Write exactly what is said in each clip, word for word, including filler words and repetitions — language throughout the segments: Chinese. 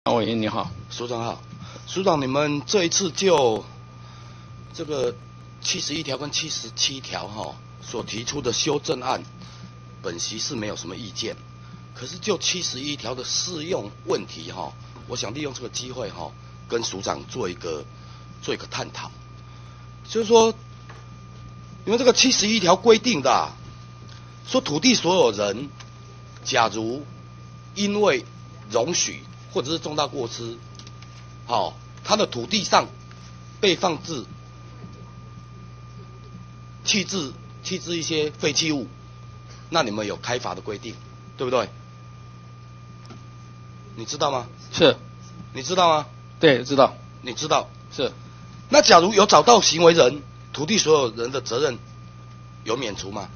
委员你好， 署长好，署长，你们这一次就这个七十一条跟七十七条哈所提出的修正案，本席是没有什么意见。可是就七十一条的适用问题哈，我想利用这个机会哈，跟署长做一个做一个探讨。就是说，因为这个七十一条规定的、啊，说土地所有人，假如因为容许或者是重大过失，好、哦，他的土地上被放置、弃置、弃置一些废弃物，那你们有开罚的规定，对不对？你知道吗？ 是， 你知道吗？ 对，知道， 你知道是。 那假如有找到行为人，土地所有人的责任有免除吗？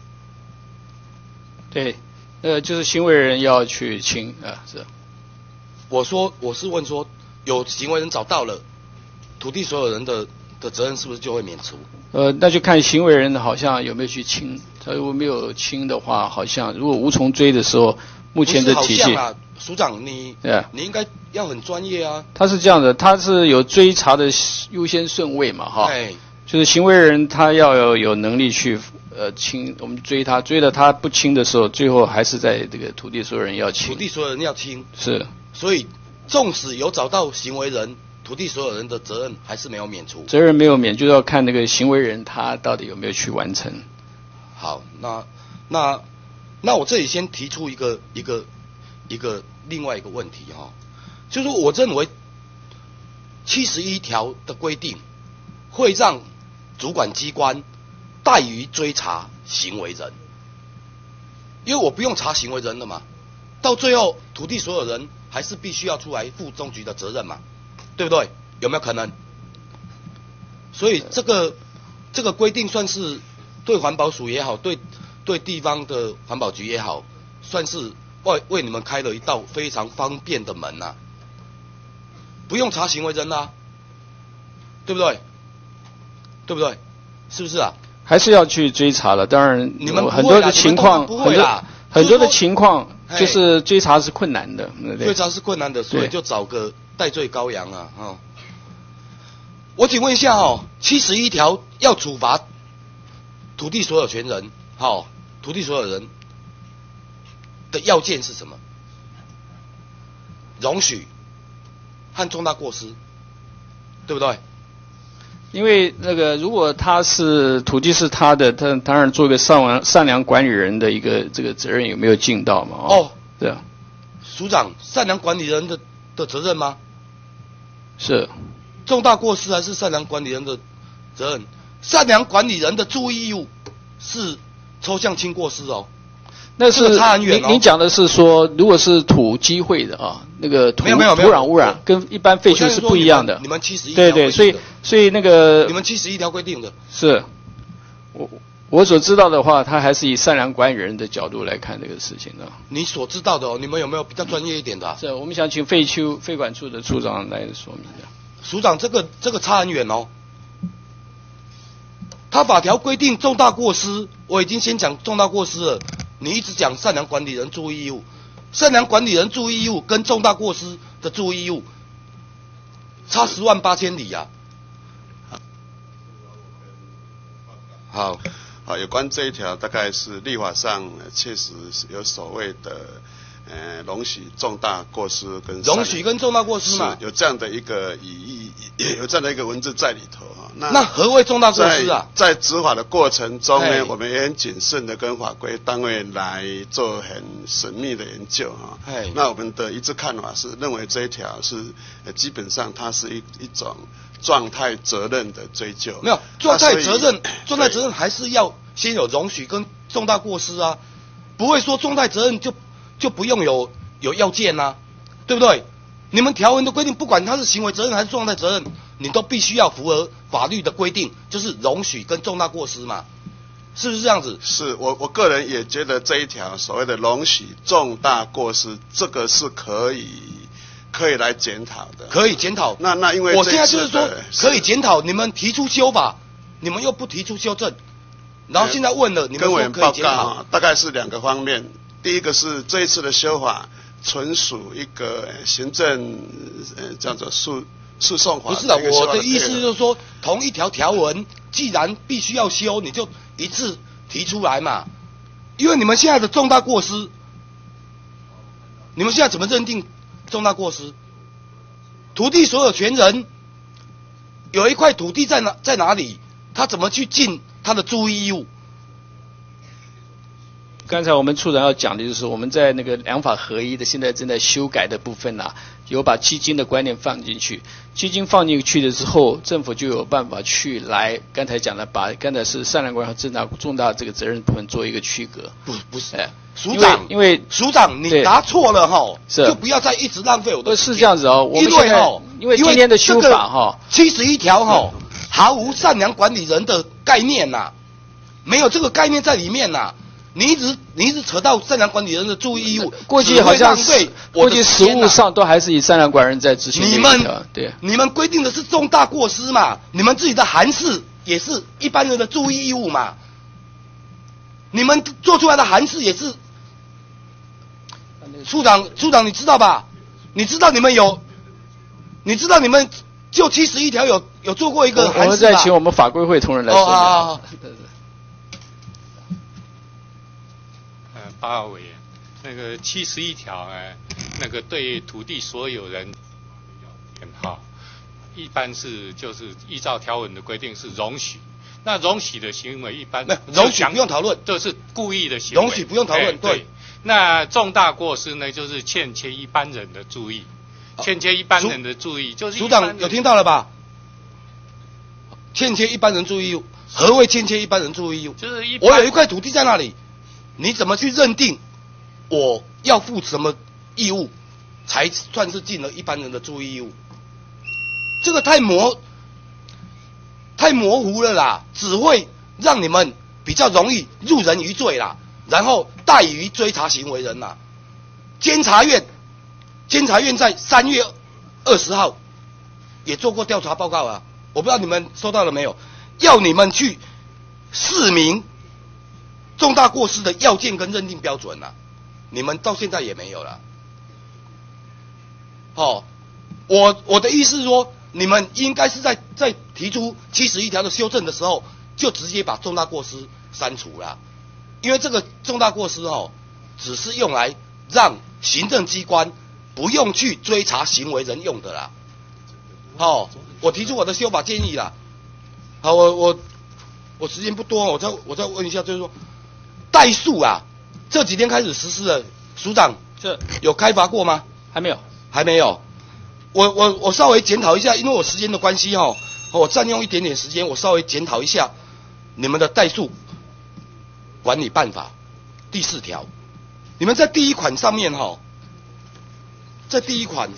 对，呃，就是行为人要去清啊，是。 我说，我是问说，有行为人找到了，土地所有人的的责任是不是就会免除？ 呃，那就看行为人好像有没有去清，他如果没有清的话，好像如果无从追的时候，目前的体系。 不是好像啊，署长你， 对啊， 你应该要很专业啊。 他是这样的，他是有追查的优先顺位嘛，哈。 哎， 就是行为人他要有有能力去呃清，我们追他，追了他不清的时候，最后还是在这个土地所有人要清。 土地所有人要清。 是。 所以，纵使有找到行为人，土地所有人的责任还是没有免除。 责任没有免，就要看那个行为人他到底有没有去完成。 好，那那那我这里先提出一个一个一个另外一个问题哈、哦，就是我认为七十一条的规定会让主管机关怠于追查行为人，因为我不用查行为人了嘛，到最后土地所有人还是必须要出来负中局的责任嘛，对不对？有没有可能？所以这个这个规定算是对环保署也好，对对地方的环保局也好，算是为为你们开了一道非常方便的门呐、啊，不用查行为人啦、啊，对不对？对不对？是不是啊？ 还是要去追查了，当然你们很多的情况，很多很多的情况就是追查是困难的， 追查是困难的，所以就找个代罪羔羊啊！哦，我请问一下哦，七十一条要处罚土地所有权人，好、哦，土地所有人的要件是什么？容许和重大过失，对不对？ 因为那个，如果他是土地是他的，他当然做一个善良善良管理人的一个这个责任有没有尽到嘛？哦，哦对啊， 署长，善良管理人的的责任吗？ 是， 重大过失还是善良管理人的责任？善良管理人的注意义务是抽象轻过失哦。 那是、 这个、差很远哦。 你你讲的是说，如果是土基会的啊，那个土没有没有土壤污染跟一般废墟是不一样的。 你们七十一条对对，所以所以那个你们七十一条规定的。 是，我我所知道的话，他还是以善良管理人的角度来看这个事情的。 你所知道的哦，你们有没有比较专业一点的、啊？ 是，我们想请废墟废管处的处长来说明一下。 署长，这个这个差很远哦。他法条规定重大过失，我已经先讲重大过失了。你一直讲善良管理人注意义务，善良管理人注意义务跟重大过失的注意义务差十万八千里呀、啊。好， 好，有关这一条，大概是立法上确实有所谓的呃容许重大过失跟容许跟重大过失嘛， 有这样的一个语义，有这样的一个文字在里头啊。那那何谓重大过失啊？ 在执法的过程中呢，我们也很谨慎的跟法规单位来做很缜密的研究啊。那我们的一致看法是认为这一条是呃基本上它是一一种状态责任的追究。 没有状态责任，状态责任还是要先有容许跟重大过失啊，不会说状态责任就就不用有有要件啊，对不对？你们条文的规定，不管它是行为责任还是状态责任，你都必须要符合法律的规定，就是容许跟重大过失嘛，是不是这样子？ 是我我个人也觉得这一条所谓的容许重大过失，这个是可以可以来检讨的， 可以检讨。 那那因为我现在就是说可以检讨，你们提出修法，你们又不提出修正，然后现在问了，你们说可以检讨， 大概是两个方面。第一个是这一次的修法纯属一个行政呃叫做诉诉讼法。 不是的，我的意思就是说，同一条条文既然必须要修，你就一次提出来嘛。因为你们现在的重大过失，你们现在怎么认定重大过失？土地所有权人有一块土地在哪在哪里？他怎么去尽他的注意义务？ 刚才我们处长要讲的就是我们在那个两法合一的现在正在修改的部分啊，有把基金的观念放进去。基金放进去了之后，政府就有办法去来刚才讲的，把刚才是善良观和重大重大这个责任部分做一个区隔。 不不是，哎，署长，因为署长你答错了哈，就不要再一直浪费我的时间。 是这样子哦，我们现在因为今天的修法哈， 七十一条哈，毫无善良管理人的概念呐、啊，没有这个概念在里面呐、啊。你一直你一直扯到善良管理人的注意义务， 过去好像是过去实务上都还是以善良管理人在执行。 你们对， 你们规定的是重大过失嘛？你们自己的函释也是一般人的注意义务嘛？你们做出来的函释也是，处长处长你知道吧？你知道你们有，你知道你们就七十一条有有做过一个函释吧？ 我们再请我们法规会同仁来说明。 哦八号委员，那个七十一条哎，那个对土地所有人哈，一般是就是依照条文的规定是容许，那容许的行为一般容许不用讨论， 都是故意的行为， 容许不用讨论、哎、对, 对。那重大过失呢，就是欠缺一般人的注意，欠缺一般人的注意，就是署长有听到了吧？欠缺一般人注意，何谓欠缺一般人注意？ 就是一我有一块土地在那里。你怎么去认定我要负什么义务，才算是尽了一般人的注意义务？这个太模太模糊了啦，只会让你们比较容易入人于罪啦，然后怠于追查行为人啦。监察院，监察院在三月二十号也做过调查报告啊，我不知道你们收到了没有？要你们去释明重大过失的要件跟认定标准啊，你们到现在也没有了。哦，我我的意思是说，你们应该是在在提出七十一条的修正的时候，就直接把重大过失删除了，因为这个重大过失哦，只是用来让行政机关不用去追查行为人用的啦。好、哦，我提出我的修法建议啦。好，我我我时间不多，我再我再问一下，就是说。代数啊，这几天开始实施了，署长这有开罚过吗？ 还没有， 还没有。我我我稍微检讨一下，因为我时间的关系哈、哦，我占用一点点时间，我稍微检讨一下你们的代数管理办法第四条，你们在第一款上面哈、哦，在第一款，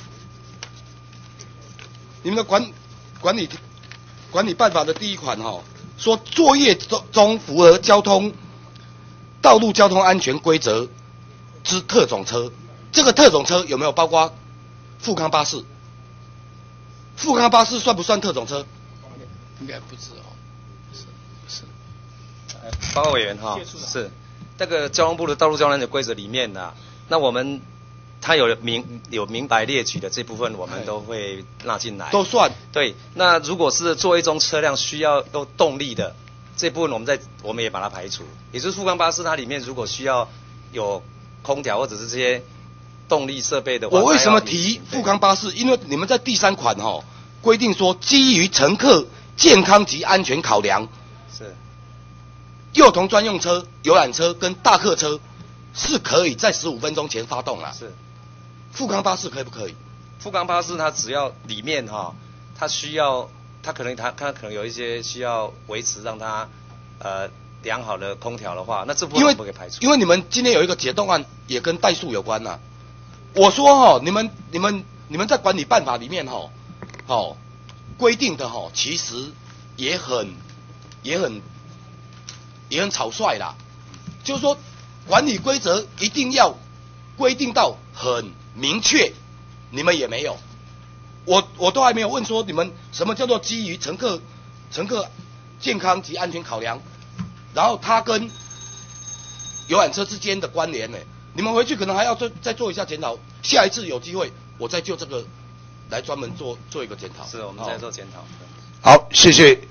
你们的管管理管理办法的第一款哈、哦，说作业中中符合交通。道路交通安全规则之特种车，这个特种车有没有包括富康巴士？富康巴士算不算特种车？ 应该不是哦，是是。 报告委员哈，是那个交通部的道路交通安全规则里面呢、啊，那我们它有明有明白列举的这部分，我们都会纳进来。 都算对。那如果是作为一种车辆需要有动力的。这部分我们在我们也把它排除，也就是富康巴士它里面如果需要有空调或者是这些动力设备的话， 我为什么提富康巴士？因为你们在第三款哦规定说，基于乘客健康及安全考量， 是幼童专用车、游览车跟大客车是可以在十五分钟前发动啦。 是富康巴士可以不可以？ 富康巴士它只要里面哈、哦，它需要。它可能它它可能有一些需要维持让它呃良好的空调的话，那这部分我们不可以排除。 因为你们今天有一个解冻案也跟代数有关呐、啊。我说哈、哦，你们你们你们在管理办法里面哈、哦，哦规定的哈、哦，其实也很也很也很草率啦。就是说管理规则一定要规定到很明确，你们也没有。我我都还没有问说你们什么叫做基于乘客乘客健康及安全考量，然后它跟游览车之间的关联呢？ 你们回去可能还要再再做一下检讨，下一次有机会我再就这个来专门做做一个检讨。 是，我们再做检讨。 好，谢谢。